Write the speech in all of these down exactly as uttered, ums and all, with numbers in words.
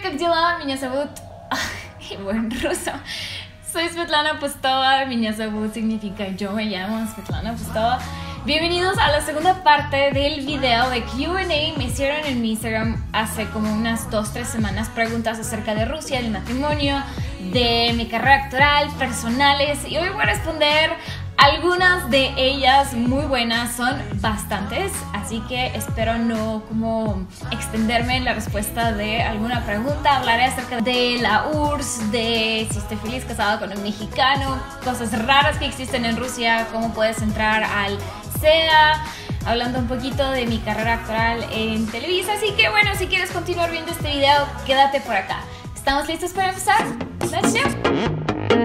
как дела? Меня зовут... Его en ruso. Soy Svetlana Postova, меня зовут significa yo me llamo Svetlana Postova. Bienvenidos a la segunda parte del video de Q and A. Me hicieron en mi Instagram hace como unas dos tres semanas preguntas acerca de Rusia, del matrimonio, de mi carrera actoral, personales, y hoy voy a responder algunas de ellas muy buenas, son bastantes, así que espero no como extenderme en la respuesta de alguna pregunta. Hablaré acerca de la U R S S, de si estoy feliz casada con un mexicano, cosas raras que existen en Rusia, cómo puedes entrar al S E A, hablando un poquito de mi carrera actoral en Televisa. Así que bueno, si quieres continuar viendo este video, quédate por acá. ¿Estamos listos para empezar? Let's go.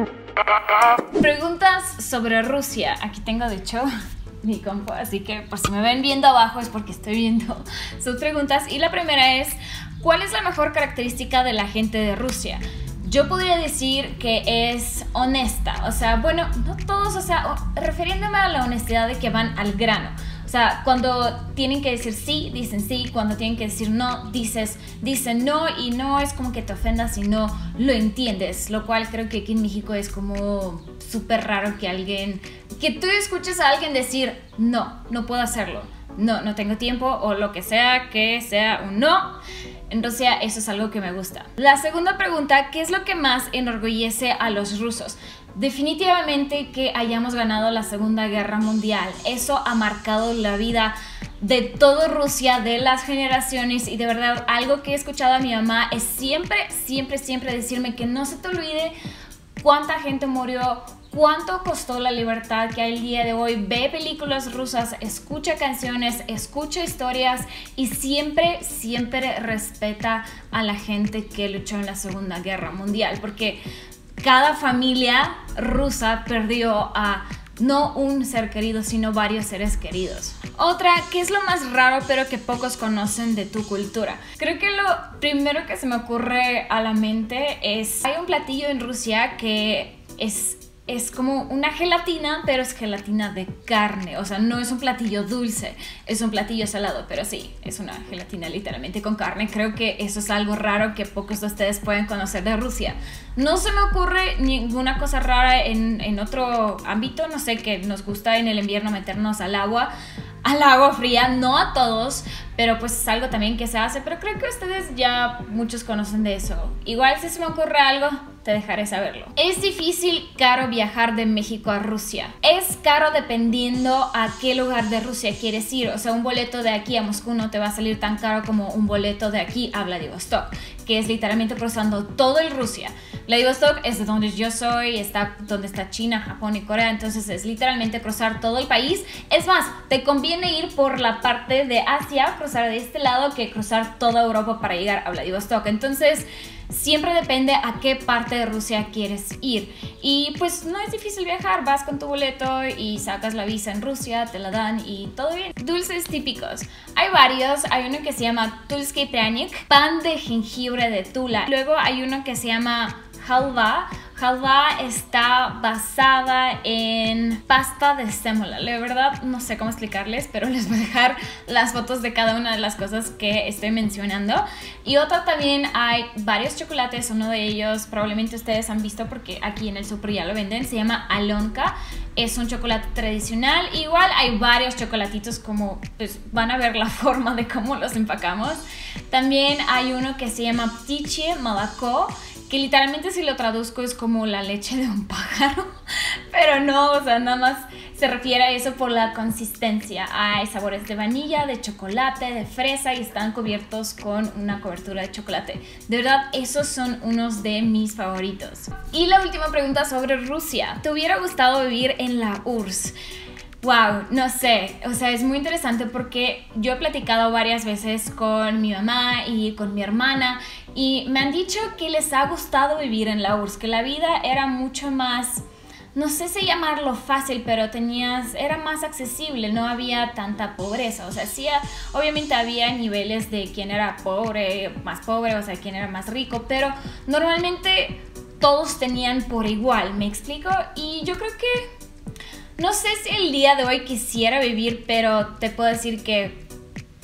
Preguntas sobre Rusia. Aquí tengo de hecho mi compu, así que por si me ven viendo abajo es porque estoy viendo sus preguntas. Y la primera es: ¿cuál es la mejor característica de la gente de Rusia? Yo podría decir que es honesta, o sea, bueno, no todos, o sea, refiriéndome a la honestidad de que van al grano. O sea, cuando tienen que decir sí, dicen sí. Cuando tienen que decir no, dices, dicen no. Y no es como que te ofendas si no lo entiendes. Lo cual creo que aquí en México es como súper raro que alguien, que tú escuches a alguien decir no, no puedo hacerlo. No, no tengo tiempo o lo que sea, que sea un no. En Rusia eso es algo que me gusta. La segunda pregunta: ¿qué es lo que más enorgullece a los rusos? Definitivamente que hayamos ganado la Segunda Guerra Mundial. Eso ha marcado la vida de toda Rusia, de las generaciones, y de verdad algo que he escuchado a mi mamá es siempre, siempre, siempre decirme que no se te olvide cuánta gente murió, cuánto costó la libertad que hay el día de hoy. Ve películas rusas, escucha canciones, escucha historias y siempre, siempre respeta a la gente que luchó en la Segunda Guerra Mundial, porque cada familia rusa perdió a no un ser querido, sino varios seres queridos. Otra: ¿qué es lo más raro pero que pocos conocen de tu cultura? Creo que lo primero que se me ocurre a la mente es: hay un platillo en Rusia que es... es como una gelatina, pero es gelatina de carne. O sea, no es un platillo dulce, es un platillo salado, pero sí, es una gelatina literalmente con carne. Creo que eso es algo raro que pocos de ustedes pueden conocer de Rusia. No se me ocurre ninguna cosa rara en, en otro ámbito. No sé, que nos gusta en el invierno meternos al agua, al agua fría, no a todos, pero pues es algo también que se hace, pero creo que ustedes ya muchos conocen de eso. Igual si se me ocurre algo, te dejaré saberlo. ¿Es difícil, caro viajar de México a Rusia? Es caro dependiendo a qué lugar de Rusia quieres ir. O sea, un boleto de aquí a Moscú no te va a salir tan caro como un boleto de aquí a Vladivostok, que es literalmente cruzando todo el Rusia. Vladivostok es de donde yo soy, está donde está China, Japón y Corea, entonces es literalmente cruzar todo el país. Es más, te conviene ir por la parte de Asia, cruzar de este lado, que cruzar toda Europa para llegar a Vladivostok. Entonces siempre depende a qué parte de Rusia quieres ir. Y pues no es difícil viajar, vas con tu boleto y sacas la visa en Rusia, te la dan y todo bien. Dulces típicos. Hay varios, hay uno que se llama Tulsky Pryanik, pan de jengibre de Tula. Luego hay uno que se llama halva. Halva está basada en pasta de sémola. La verdad no sé cómo explicarles, pero les voy a dejar las fotos de cada una de las cosas que estoy mencionando. Y otra también, hay varios chocolates. Uno de ellos probablemente ustedes han visto porque aquí en el super ya lo venden. Se llama Alonka. Es un chocolate tradicional. Igual hay varios chocolatitos, como pues van a ver la forma de cómo los empacamos. También hay uno que se llama Ptichye Moloko, que literalmente si lo traduzco es como la leche de un pájaro, pero no, o sea, nada más se refiere a eso por la consistencia. Hay sabores de vanilla, de chocolate, de fresa, y están cubiertos con una cobertura de chocolate. De verdad, esos son unos de mis favoritos. Y la última pregunta sobre Rusia: ¿te hubiera gustado vivir en la U R S S? Wow, no sé, o sea, es muy interesante porque yo he platicado varias veces con mi mamá y con mi hermana y me han dicho que les ha gustado vivir en la U R S S, que la vida era mucho más, no sé si llamarlo fácil, pero tenías, era más accesible, no había tanta pobreza. O sea, sí, obviamente había niveles de quién era pobre, más pobre, o sea, quién era más rico, pero normalmente todos tenían por igual, ¿me explico? Y yo creo que no sé si el día de hoy quisiera vivir, pero te puedo decir que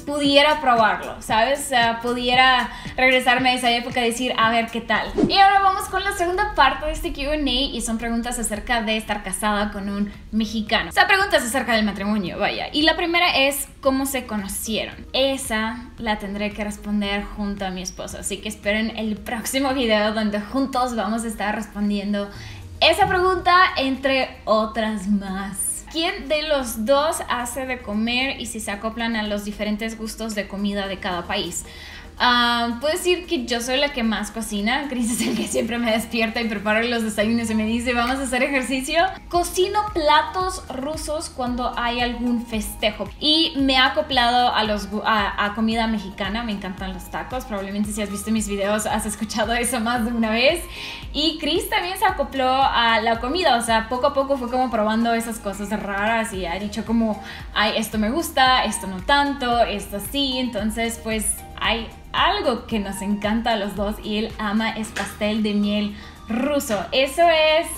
pudiera probarlo, ¿sabes? O sea, pudiera regresarme a esa época y decir, a ver qué tal. Y ahora vamos con la segunda parte de este Q and A y son preguntas acerca de estar casada con un mexicano. O sea, preguntas acerca del matrimonio, vaya. Y la primera es, ¿cómo se conocieron? Esa la tendré que responder junto a mi esposo, así que esperen el próximo video donde juntos vamos a estar respondiendo esa pregunta, entre otras más. ¿Quién de los dos hace de comer y si se acoplan a los diferentes gustos de comida de cada país? Uh, puedo decir que yo soy la que más cocina. Chris es el que siempre me despierta y prepara los desayunos y me dice, vamos a hacer ejercicio. Cocino platos rusos cuando hay algún festejo y me ha acoplado a, los, a, a comida mexicana. Me encantan los tacos. Probablemente si has visto mis videos has escuchado eso más de una vez. Y Chris también se acopló a la comida. O sea, poco a poco fue como probando esas cosas raras y ha dicho como, ay, esto me gusta, esto no tanto, esto sí. Entonces pues hay algo que nos encanta a los dos y él ama es pastel de miel ruso. Eso es...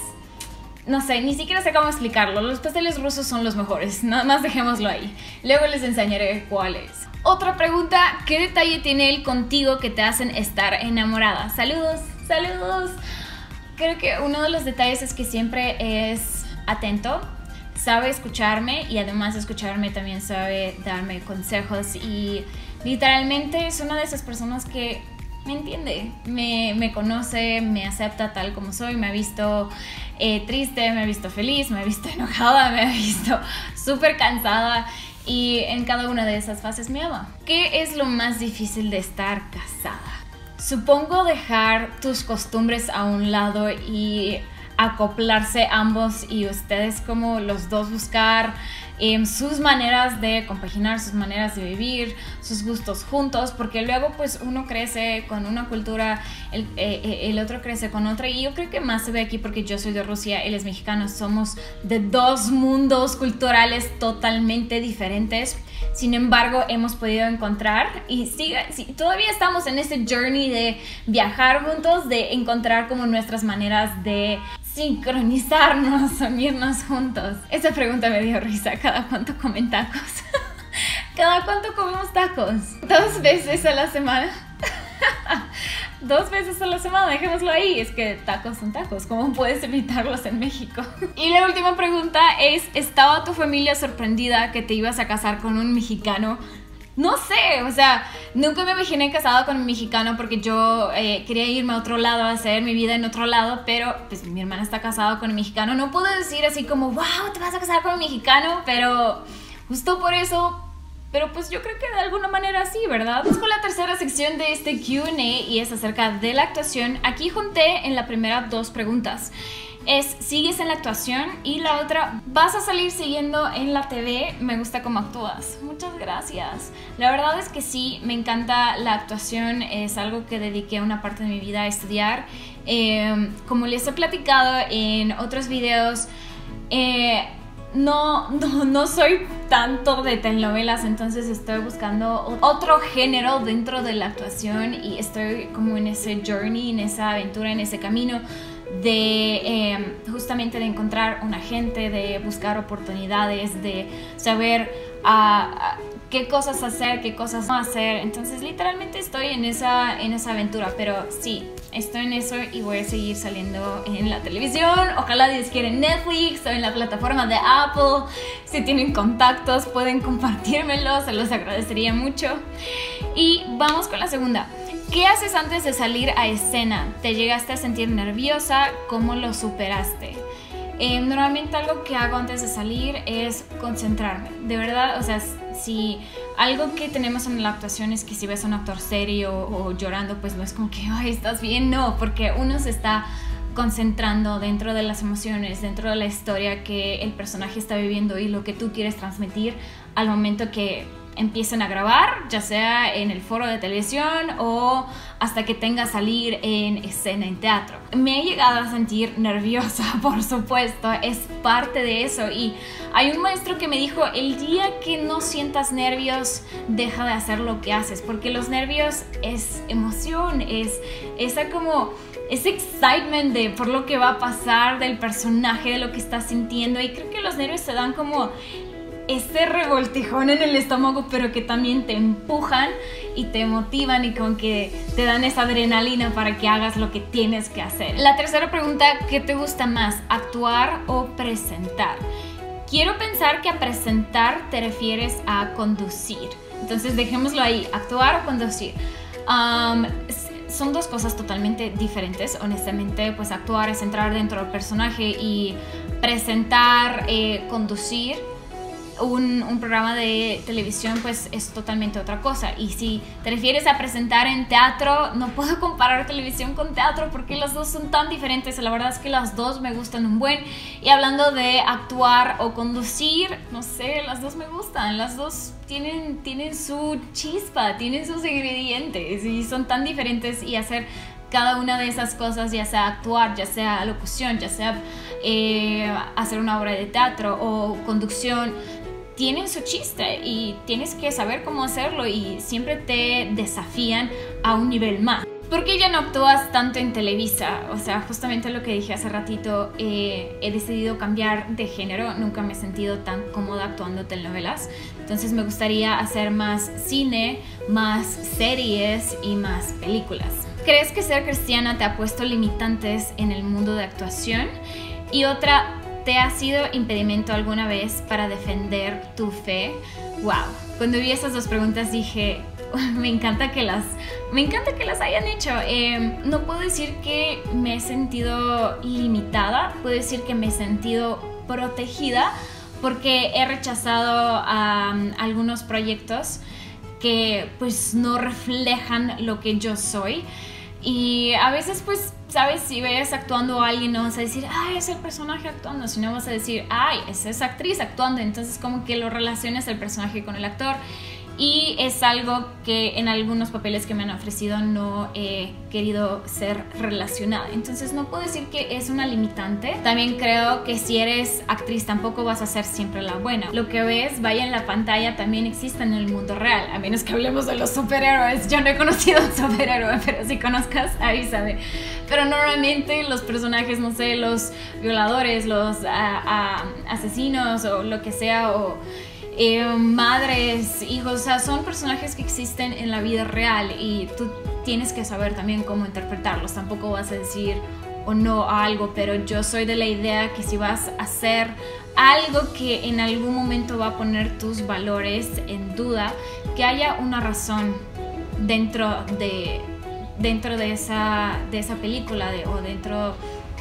no sé, ni siquiera sé cómo explicarlo. Los pasteles rusos son los mejores, nada más dejémoslo ahí. Luego les enseñaré cuáles. Otra pregunta, ¿qué detalle tiene él contigo que te hacen estar enamorada? Saludos, saludos. Creo que uno de los detalles es que siempre es atento, sabe escucharme y además de escucharme también sabe darme consejos y literalmente es una de esas personas que me entiende, me, me conoce, me acepta tal como soy, me ha visto eh, triste, me ha visto feliz, me ha visto enojada, me ha visto súper cansada y en cada una de esas fases me ama. ¿Qué es lo más difícil de estar casada? Supongo dejar tus costumbres a un lado y acoplarse ambos y ustedes como los dos buscar eh, sus maneras de compaginar, sus maneras de vivir, sus gustos juntos, porque luego pues uno crece con una cultura, el, eh, el otro crece con otra y yo creo que más se ve aquí porque yo soy de Rusia, él es mexicano, somos de dos mundos culturales totalmente diferentes. Sin embargo, hemos podido encontrar y siga, sí, todavía estamos en este journey de viajar juntos, de encontrar como nuestras maneras de sincronizarnos, unirnos juntos. Esa pregunta me dio risa. ¿Cada cuánto comen tacos? ¿Cada cuánto comemos tacos? ¿Dos veces a la semana? Dos veces a la semana, dejémoslo ahí. Es que tacos son tacos, ¿cómo puedes evitarlos en México? Y la última pregunta es, ¿estaba tu familia sorprendida que te ibas a casar con un mexicano? No sé, o sea, nunca me imaginé casada con un mexicano porque yo eh, quería irme a otro lado, a hacer mi vida en otro lado, pero pues mi hermana está casada con un mexicano. No puedo decir así como, wow, te vas a casar con un mexicano, pero justo por eso... Pero pues yo creo que de alguna manera sí, ¿verdad? Vamos con la tercera sección de este Q and A y es acerca de la actuación. Aquí junté en la primera dos preguntas. Es, ¿sigues en la actuación? Y la otra, ¿vas a salir siguiendo en la T V? Me gusta cómo actúas. Muchas gracias. La verdad es que sí, me encanta la actuación. Es algo que dediqué una parte de mi vida a estudiar. Eh, como les he platicado en otros videos, eh, No, no, no soy tanto de telenovelas, entonces estoy buscando otro género dentro de la actuación y estoy como en ese journey, en esa aventura, en ese camino de eh, justamente de encontrar un agente, de buscar oportunidades, de saber uh, qué cosas hacer, qué cosas no hacer. Entonces literalmente estoy en esa, en esa aventura, pero sí, estoy en eso y voy a seguir saliendo en la televisión. Ojalá Dios quiera en Netflix o en la plataforma de Apple. Si tienen contactos pueden compartírmelos, se los agradecería mucho. Y vamos con la segunda. ¿Qué haces antes de salir a escena? ¿Te llegaste a sentir nerviosa? ¿Cómo lo superaste? Eh, normalmente algo que hago antes de salir es concentrarme, de verdad, o sea, si algo que tenemos en la actuación es que si ves a un actor serio o llorando, pues no es como que, ay, ¿estás bien? No, porque uno se está concentrando dentro de las emociones, dentro de la historia que el personaje está viviendo y lo que tú quieres transmitir al momento que empiecen a grabar, ya sea en el foro de televisión o hasta que tenga salir en escena en teatro. Me he llegado a sentir nerviosa, por supuesto, es parte de eso. Y hay un maestro que me dijo, el día que no sientas nervios, deja de hacer lo que haces, porque los nervios es emoción, es esa como ese excitement de por lo que va a pasar, del personaje, de lo que estás sintiendo. Y creo que los nervios te dan como ese revoltijón en el estómago, pero que también te empujan y te motivan y con que te dan esa adrenalina para que hagas lo que tienes que hacer. La tercera pregunta, ¿qué te gusta más, actuar o presentar? Quiero pensar que a presentar te refieres a conducir. Entonces dejémoslo ahí, actuar o conducir. Um, son dos cosas totalmente diferentes, honestamente. Pues actuar es entrar dentro del personaje y presentar, eh, conducir un, un programa de televisión pues es totalmente otra cosa. Y si te refieres a presentar en teatro, no puedo comparar televisión con teatro porque las dos son tan diferentes. La verdad es que las dos me gustan un buen. Y hablando de actuar o conducir, no sé, las dos me gustan. Las dos tienen, tienen su chispa, tienen sus ingredientes y son tan diferentes. Y hacer cada una de esas cosas, ya sea actuar, ya sea locución, ya sea eh, hacer una obra de teatro o conducción, tienen su chiste y tienes que saber cómo hacerlo y siempre te desafían a un nivel más. ¿Por qué ya no actúas tanto en Televisa? O sea, justamente lo que dije hace ratito, eh, he decidido cambiar de género, nunca me he sentido tan cómoda actuando telenovelas, entonces me gustaría hacer más cine, más series y más películas. ¿Crees que ser cristiana te ha puesto limitantes en el mundo de actuación? Y otra, ¿te ha sido impedimento alguna vez para defender tu fe? Wow, cuando vi esas dos preguntas dije, me encanta que las, me encanta que las hayan hecho. Eh, no puedo decir que me he sentido limitada, puedo decir que me he sentido protegida porque he rechazado um, algunos proyectos que pues no reflejan lo que yo soy. Y a veces pues, ¿sabes? Si ves actuando a alguien no vas a decir, ay, es el personaje actuando, sino vas a decir, ay, es esa actriz actuando. Entonces como que lo relacionas el personaje con el actor. Y es algo que en algunos papeles que me han ofrecido no he querido ser relacionada. Entonces no puedo decir que es una limitante. También creo que si eres actriz tampoco vas a ser siempre la buena. Lo que ves, vaya en la pantalla, también existe en el mundo real. A menos que hablemos de los superhéroes. Yo no he conocido a un superhéroe, pero si conozcas, avísame. Pero normalmente los personajes, no sé, los violadores, los a, a, asesinos o lo que sea, o Eh, madres, hijos, o sea, son personajes que existen en la vida real y tú tienes que saber también cómo interpretarlos. Tampoco vas a decir o no a algo, pero yo soy de la idea que si vas a hacer algo que en algún momento va a poner tus valores en duda, que haya una razón dentro de, dentro de, esa, de esa película de, o dentro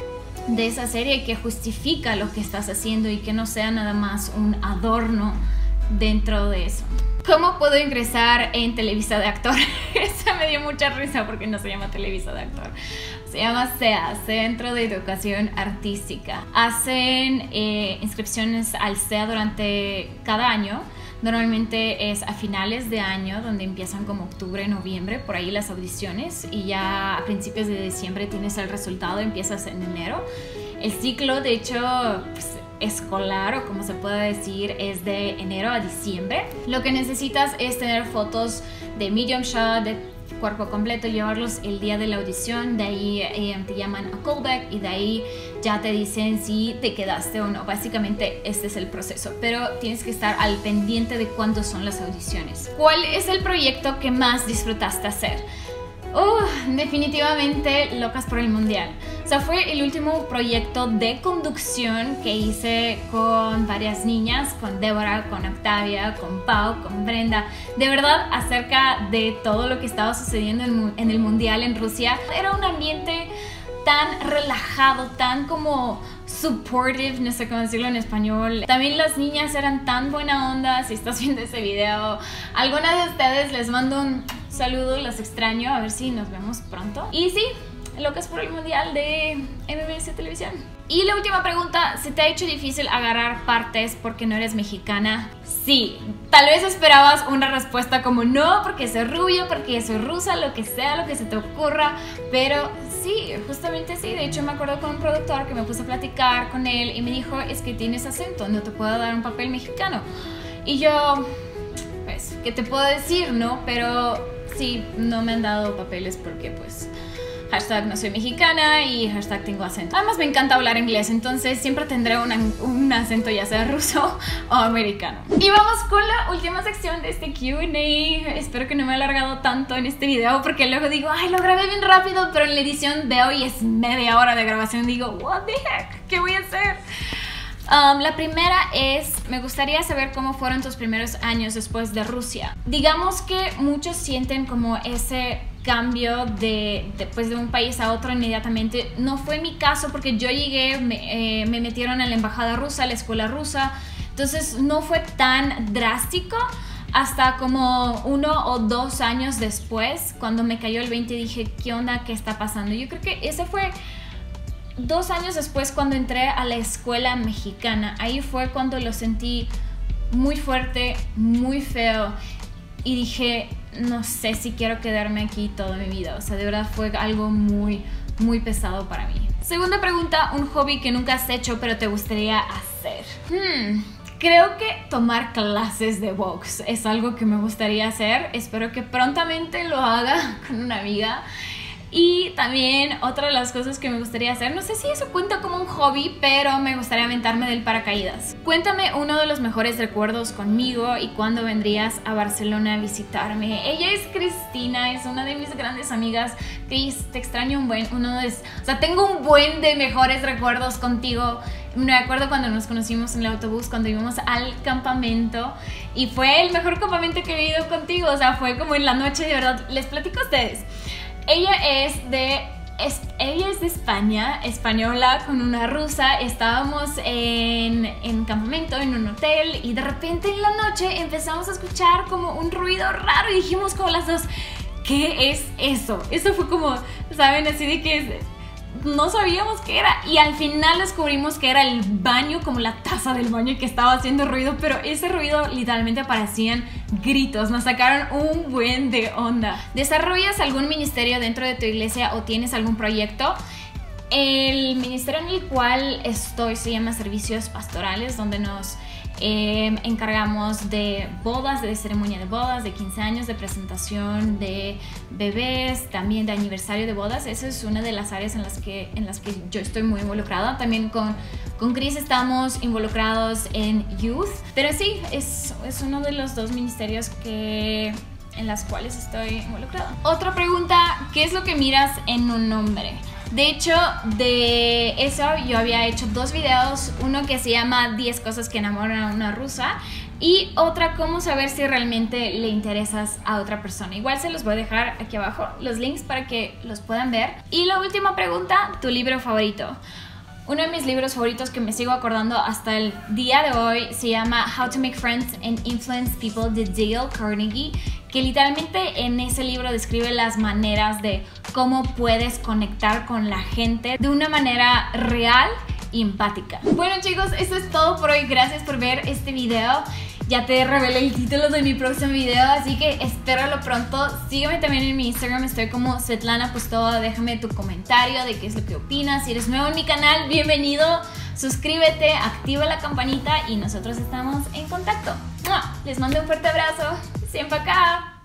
de esa serie que justifica lo que estás haciendo y que no sea nada más un adorno dentro de eso. ¿Cómo puedo ingresar en Televisa de actor? Esa me dio mucha risa porque no se llama Televisa de actor. Se llama C E A, Centro de Educación Artística. Hacen eh, inscripciones al C E A durante cada año. Normalmente es a finales de año, donde empiezan como octubre, noviembre, por ahí las audiciones, y ya a principios de diciembre tienes el resultado, empiezas en enero. El ciclo, de hecho, pues, escolar, o como se puede decir, es de enero a diciembre. Lo que necesitas es tener fotos de medium shot, de cuerpo completo, llevarlos el día de la audición, de ahí eh, te llaman a callback y de ahí ya te dicen si te quedaste o no. Básicamente este es el proceso, pero tienes que estar al pendiente de cuándo son las audiciones. ¿Cuál es el proyecto que más disfrutaste hacer? Uh, definitivamente Locas por el Mundial. O sea, fue el último proyecto de conducción que hice con varias niñas, con Débora, con Octavia, con Pau, con Brenda. De verdad, acerca de todo lo que estaba sucediendo en, en el Mundial en Rusia. Era un ambiente tan relajado, tan como supportive, no sé cómo decirlo en español. También las niñas eran tan buena onda. Si estás viendo ese video, alguna de ustedes les mando un saludo, las extraño, a ver si nos vemos pronto. Y sí, Locas por el Mundial de M B S Televisión. Y la última pregunta, ¿se te ha hecho difícil agarrar partes porque no eres mexicana? Sí, tal vez esperabas una respuesta como no, porque soy rubia, porque soy rusa, lo que sea, lo que se te ocurra, pero sí, justamente sí. De hecho me acuerdo con un productor que me puse a platicar con él y me dijo, es que tienes acento, no te puedo dar un papel mexicano. Y yo, pues, ¿qué te puedo decir, no? Pero sí, no me han dado papeles porque pues hashtag no soy mexicana y hashtag tengo acento. Además me encanta hablar inglés, entonces siempre tendré una, un acento ya sea ruso o americano. Y vamos con la última sección de este Q and A. Espero que no me he alargado tanto en este video porque luego digo, ay, lo grabé bien rápido, pero en la edición veo y es media hora de grabación. Digo, what the heck, ¿qué voy a hacer? Um, la primera es, me gustaría saber cómo fueron tus primeros años después de Rusia. Digamos que muchos sienten como ese cambio de, de, pues de un país a otro inmediatamente. No fue mi caso porque yo llegué, me, eh, me metieron en la embajada rusa, a la escuela rusa, entonces no fue tan drástico hasta como uno o dos años después, cuando me cayó el veinte y dije, ¿qué onda? ¿Qué está pasando? Yo creo que ese fue dos años después cuando entré a la escuela mexicana. Ahí fue cuando lo sentí muy fuerte, muy feo y dije, no sé si quiero quedarme aquí toda mi vida. O sea, de verdad fue algo muy, muy pesado para mí. Segunda pregunta, un hobby que nunca has hecho pero te gustaría hacer. Hmm, creo que tomar clases de box es algo que me gustaría hacer. Espero que prontamente lo haga con una amiga. Y también otra de las cosas que me gustaría hacer, no sé si eso cuenta como un hobby, pero me gustaría aventarme del paracaídas. Cuéntame uno de los mejores recuerdos conmigo y cuándo vendrías a Barcelona a visitarme. Ella es Cristina, es una de mis grandes amigas. Cris, te extraño un buen, uno de, o sea, tengo un buen de mejores recuerdos contigo. Me acuerdo cuando nos conocimos en el autobús, cuando íbamos al campamento y fue el mejor campamento que he vivido contigo, o sea, fue como en la noche, de verdad, les platico a ustedes. Ella es de, es, ella es de España, española con una rusa. Estábamos en, en campamento, en un hotel, y de repente en la noche empezamos a escuchar como un ruido raro y dijimos como las dos, ¿qué es eso? Eso fue como, ¿saben? Así de que no sabíamos qué era y al final descubrimos que era el baño, como la taza del baño que estaba haciendo ruido, pero ese ruido literalmente parecían gritos. Nos sacaron un buen de onda. ¿Desarrollas algún ministerio dentro de tu iglesia o tienes algún proyecto? El ministerio en el cual estoy se llama Servicios Pastorales, donde nos eh, encargamos de bodas, de ceremonia de bodas, de quince años, de presentación de bebés, también de aniversario de bodas. Esa es una de las áreas en las que, en las que yo estoy muy involucrada. También con, con Cris estamos involucrados en Youth, pero sí, es, es uno de los dos ministerios que, en las cuales estoy involucrada. Otra pregunta, ¿qué es lo que miras en un hombre? De hecho, de eso yo había hecho dos videos, uno que se llama diez cosas que enamoran a una rusa y otra, cómo saber si realmente le interesas a otra persona. Igual se los voy a dejar aquí abajo los links para que los puedan ver. Y la última pregunta, ¿tu libro favorito? Uno de mis libros favoritos que me sigo acordando hasta el día de hoy se llama How to Make Friends and Influence People de Dale Carnegie, que literalmente en ese libro describe las maneras de cómo puedes conectar con la gente de una manera real y empática. Bueno chicos, eso es todo por hoy. Gracias por ver este video. Ya te revelé el título de mi próximo video, así que espéralo pronto. Sígueme también en mi Instagram, estoy como Svetlana Pustova. Déjame tu comentario de qué es lo que opinas. Si eres nuevo en mi canal, bienvenido. Suscríbete, activa la campanita y nosotros estamos en contacto. Les mando un fuerte abrazo. Siempre acá.